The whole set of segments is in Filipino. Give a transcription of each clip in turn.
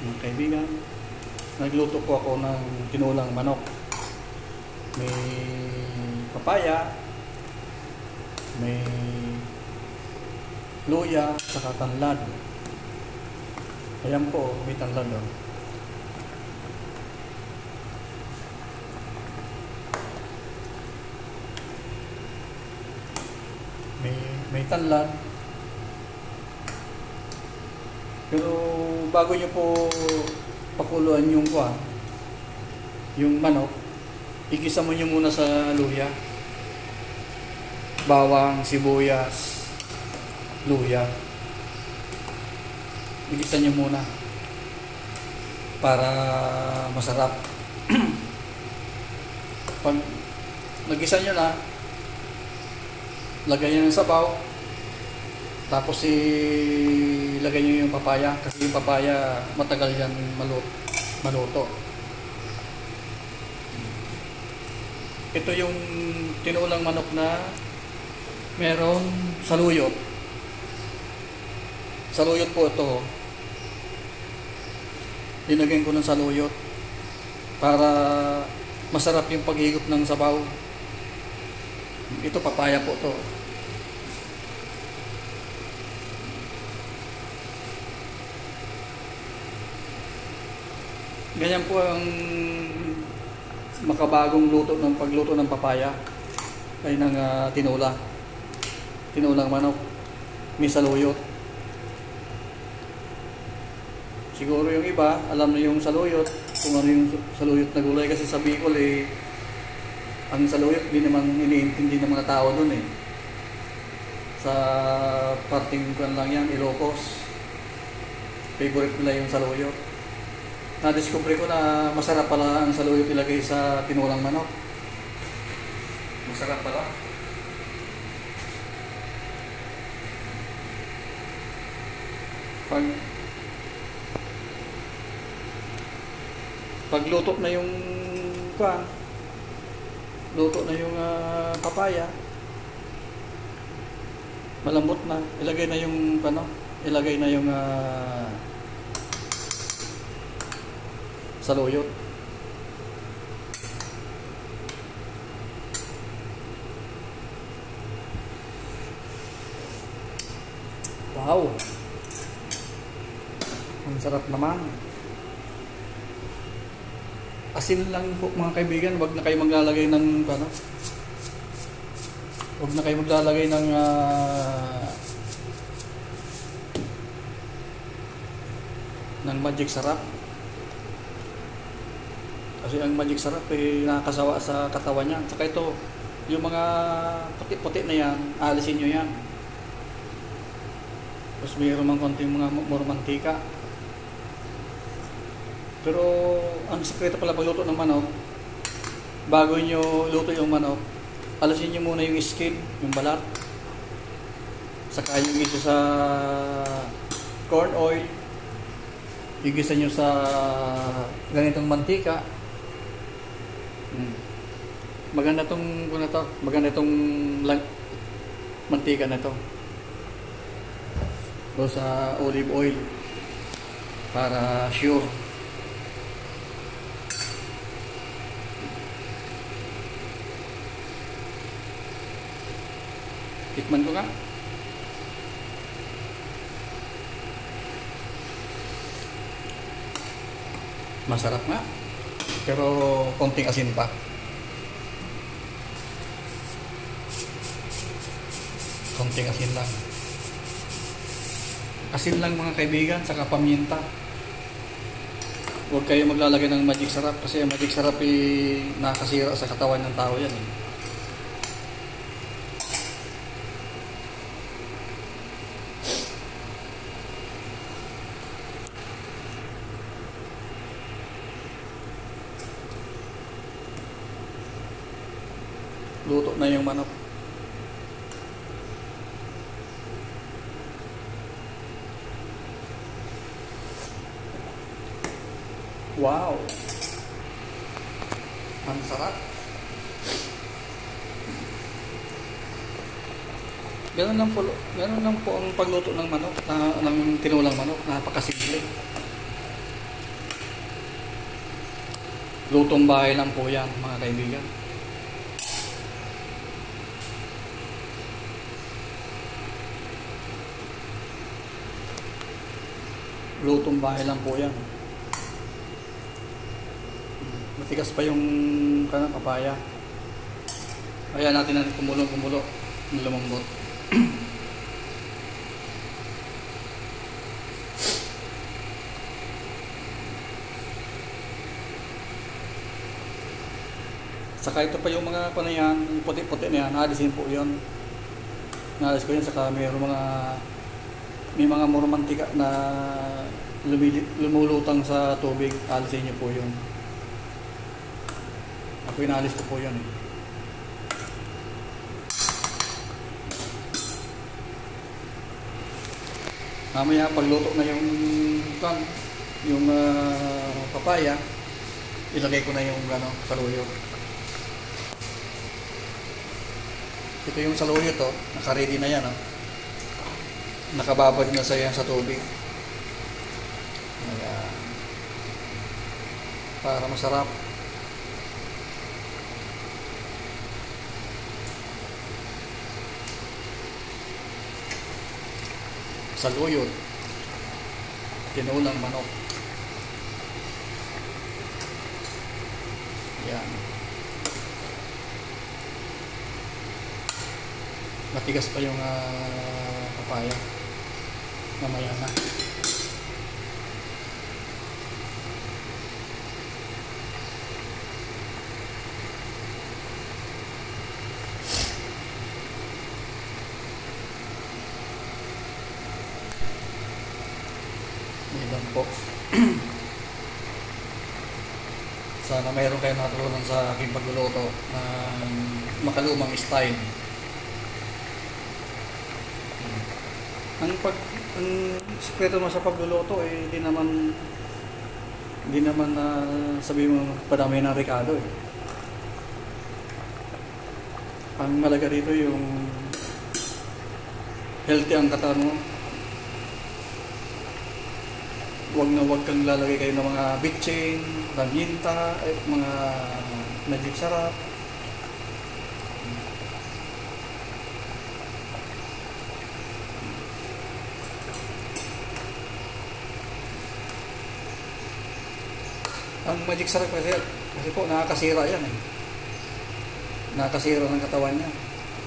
Mga kaibigan, nagluto po ako ng tinulang manok. May papaya, may luya, saka tanlad. Ayan po, may tanlad oh. May tanlad. Pero bago nyo po pakuluan yung manok, igisa mo nyo muna sa luya, bawang, sibuyas, luya. Igisa nyo muna para masarap. Pag nagisa nyo na, lagay nyo ng sabaw, tapos ilagay nyo yung papaya, kasi yung papaya matagal yan maluto. Ito yung tinulang manok na meron saluyot. Saluyot po ito. Linagyan ko ng saluyot para masarap yung paghigop ng sabaw. Ito papaya po to. Ganyan po ang makabagong luto ng pagluto ng papaya ay ng tinulang manok. May saluyot. Siguro yung iba alam na yung saluyot, kung ano yung saluyot na gulay, kasi sa Bicol ang saluyot hindi naman iniintindi ng mga tao dun sa parting kan lang yan, Ilocos. Favorite nila yung saluyot. Na-discover ko na masarap pala ang saluyot ilagay sa tinulang manok. Masarap pala. Pagluto na yung luto na yung papaya, malambot na, ilagay na yung saluyot. Wow, ang sarap naman. Asin lang po mga kaibigan, wag na kayo maglalagay ng wag na kayo maglalagay ng magic sarap. Kasi ang magic sarap nakakasawa sa katawan niya. Saka ito, yung mga puti-puti na yan, alisin nyo yan. Tapos mayroon mang konting mga mantika. Pero ang sekreto pala pagluto ng manok, bago nyo luto yung manok, alisin nyo muna yung skin, yung balat. Saka yung isa sa corn oil, igisa nyo sa ganitong mantika. Maganda itong mantika na to. O sa olive oil para sure. Tikman ko nga. Masarap nga. Pero konting asin pa. Konting asin lang. Asin lang mga kaibigan, saka paminta. Huwag kayo maglalagay ng magic sarap, kasi ang magic sarap nakakasira sa katawan ng tao yan Luto na yung manok. Wow! Ang sarap. Ganun lang po ang pagluto ng manok, ng tinulang manok. Napakasimple. Lutong bahay lang po yan, mga kaibigan. Lutong bahay lang po yan. Matigas pa yung papaya. Kaya natin kumulo, lumambot. Saka ito pa yung mga panayan, yung puti-puti na yan, naalisin po yun. Naalis ko yun, saka may mga mantika na lumulutang sa tubig, alisin nyo po yun. Ako inaalis ko po yun eh. Mamaya pagluto na yung papaya, ilagay ko na yung saluyot. Ito yung saluyot to, naka-ready na yan nakababad na sa yan sa tubig. Ayan. Para masarap. Saluyot, tinulang manok. Yan. Matigas pa yung papaya. Mamaya na. Ilan po. Sana mayroon kayo natulungan sa aking pagluluto ng makalumang style. Ang sikreto mo sa pagluluto hindi naman sabi mo padami ng rekado eh. Ang malaga dito yung healthy ang katawan mo. Huwag kang lalagay kayo ng mga bitchin, raminta, mga magic sarap. Ang magic sarap kasi po nakakasira yan eh. Nakakasira ng katawan niya.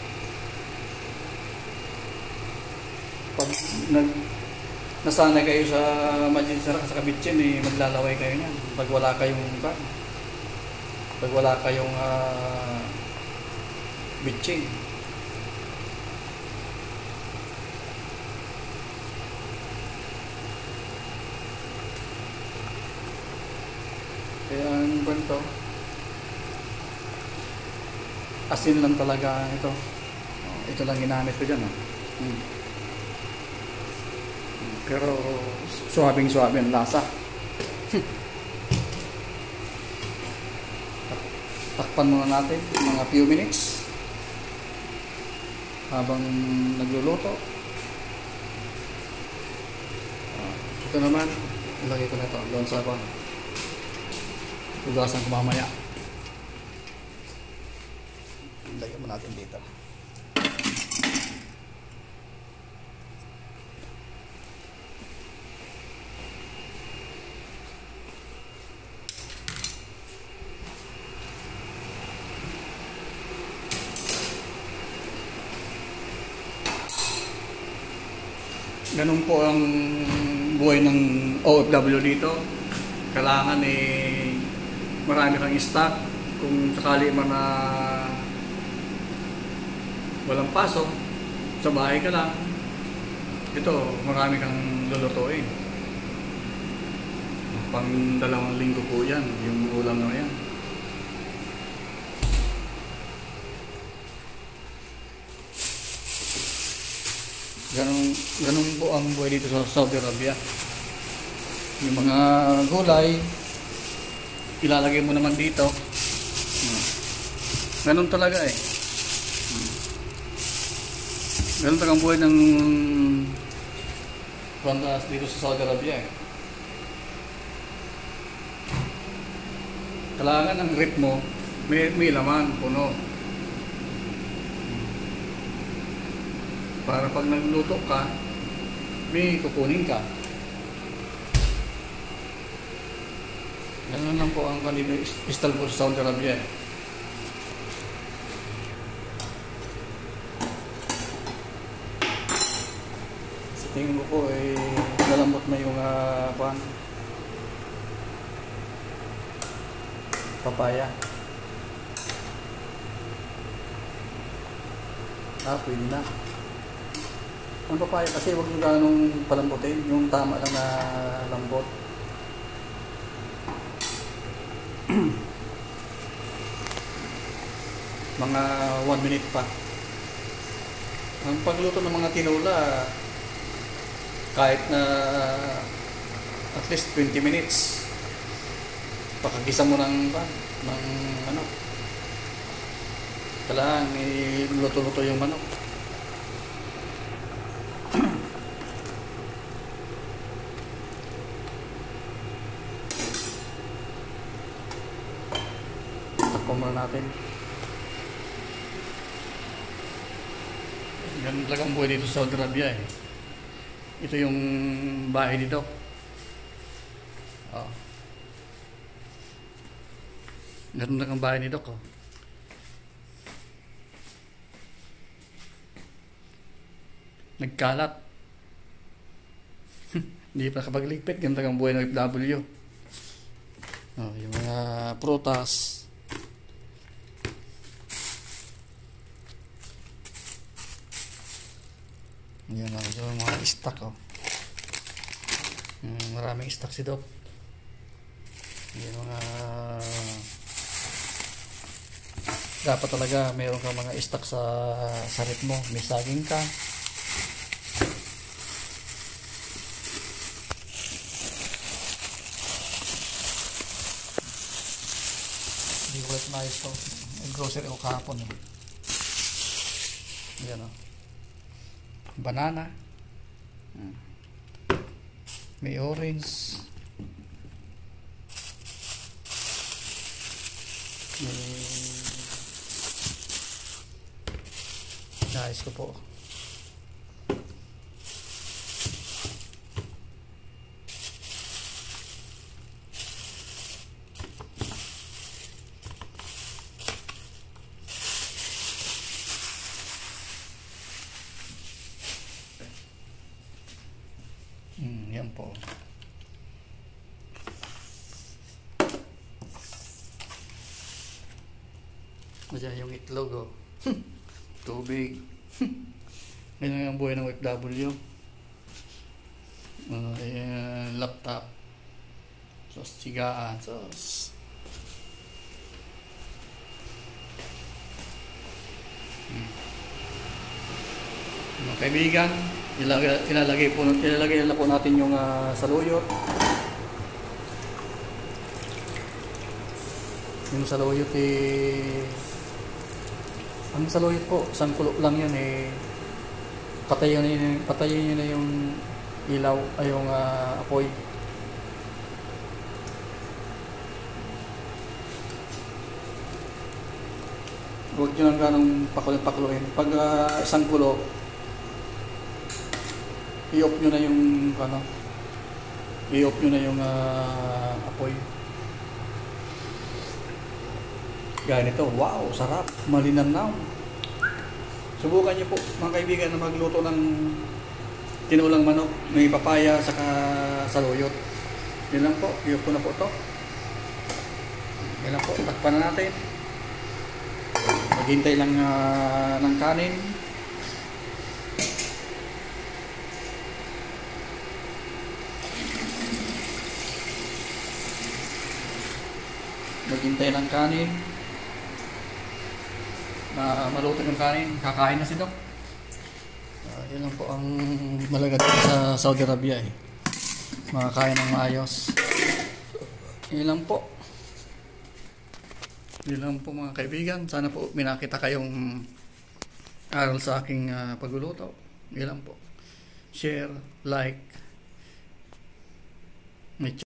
Pag nasanay kayo sa magic sarap sa kabitsin maglalaway kayo niyan. Pag wala kayong bitchin. Kaya ang kwento, asin lang talaga ito. Ito lang ginamit ko dyan. Pero suwabing-suwabe ang lasa. Takpan muna natin mga few minutes habang nagluluto. Ito naman, ilagay ko na ito doon sa hugasan ko mamaya. Lagyan mo natin dito. Ganun po ang buhay ng OFW dito. Kailangan marami kang stock kung sakali man na walang pasok sa bahay ka lang, ito marami kang lulutuin. Pang 2 linggo po yan yung ulam na yan. Ganun po ang buhay dito sa Saudi Arabia. Yung mga gulay ilalagay mo naman dito. Ganun talaga eh. Ganun talaga ang buhay ng dito sa Saudi Arabia eh. Kailangan ang rep mo, may laman, puno. Para pag nagluto ka, may kukunin ka. Ganun lang po ang kanina style po sa Saudi Arabia. Sa tingin ko po lalambot na yung papaya. Pwede na. Ang papaya kasi huwag nyo ganong palambutin, yung tama lang na lambot. Mga 1 minute pa. Ang pagluto ng mga tinola, kahit na at least 20 minutes, pakagisa mo ng kailangan luto-luto yung manok. Takpan muna natin. Ganun talagang buhay dito sa Saudi Arabia eh. Ito yung bahay dito. Oh. Ganun lang ang bahay ni Doc. Oh. Nagkalat. Hindi pa nakapagligpit. Ganun lang ang buhay ng OFW. Oh, yung mga prutas. Yan lang yung mga stock. Oh. Maraming stock si Doc. Yung mga dapat talaga mayroon kang mga stock sa rep mo. May saging ka. Hindi ko ulit maayos to. May grocery ako kahapon. Yan o. Banana. May orange. Guys ko po. Yan po. Diyan yung itlog oh. Tubig. Ganyan ang buhay ng OFW. Laptop. Sos sigaan. Sos. Mga kaibigan, ilalagay na po natin yung saluyot. Yung saluyot ang saluyot po, isang kulo lang yan patayin nyo na yung ilaw ay yung apoy. Huwag nyo lang ganong pakuluin. Pag isang kulo, i-off nyo na yung apoy. Ganito, wow, sarap, malinamnam. Subukan nyo po mga kaibigan na magluto ng tinulang manok, may papaya saka saluyot. Yun lang po, i-off ko na po ito. Yan lang po, takpan na natin. Maghintay lang ng kanin. Maghintay ng kanin. Maluto yung kanin. Kakain na si Doc. Yun lang po ang malagad sa Saudi Arabia eh. Makakain ng maayos. Yun lang po. Yun lang po mga kaibigan. Sana po minakita kayong aral sa aking pagluluto. Yun lang po. Share, like.